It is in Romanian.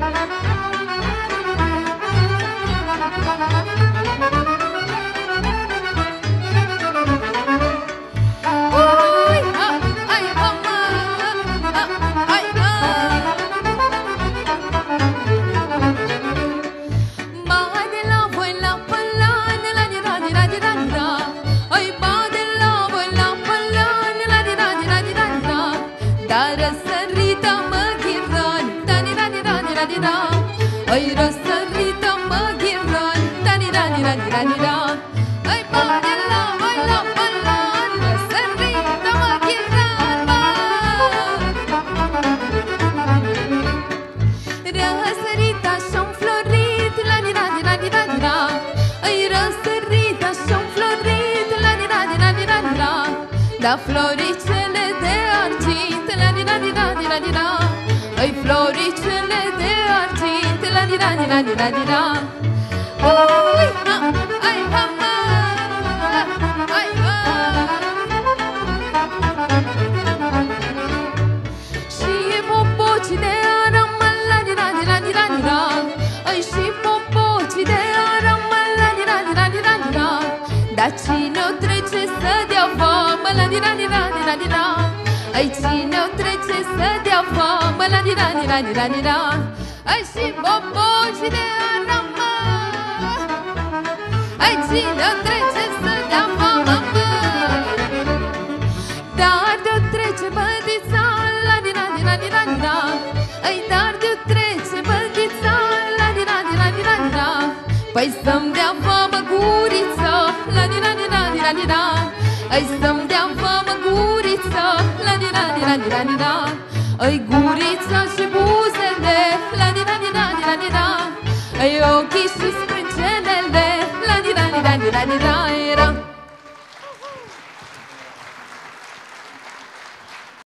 Ai răsărită mă ghirăn, da-ni-da-ni-da-ni-da-ni-da. Ai bade la, ai la, balan, răsărită mă ghirăn, mă. Răsărit așa înflorit, la-ni-da-ni-da-ni-da-ni-da. Ai răsărit așa înflorit, la-ni-da-ni-da-ni-da-ni-da. Da floricele de argint, la-ni-da-ni-da-ni-da-ni-da. Ai floricele de argint, la-ni-da-ni-da-ni-da-ni-da. Ui, ha, ai, ha, ha, ai, ha. Și popoci de aram, la-ni-da-ni-da-ni-da-ni-da. Ai și popoci de aram, la-ni-da-ni-da-ni-da-ni-da. Dar cine o trece să dea vamă, la-ni-da-ni-da-ni-da-ni-da. Ai cine o trece să dea vamă, la-ni-da-ni-da-ni-da-ni-da. Ai și popoci de aramă. Ai cine o trece să dea vamă, dar de-o trece bădița, la-ni-da-ni-da-ni-da-ni-da. Ai dar de-o trece bădița, la-ni-da-ni-da-ni-da-ni-da. Păi să-mi dea vamă gurița, la-ni-da-ni-da-ni-da-ni-da. Ai să-mi dea vamă gurița, la-ni-da-ni-da-ni-da-ni-da. Ai gurița și buzele, la-ni-da-ni-da-ni-da-ni-da. Ai ochii și sprâncenele, la-ni-da-ni-da-ni-da-ni-da.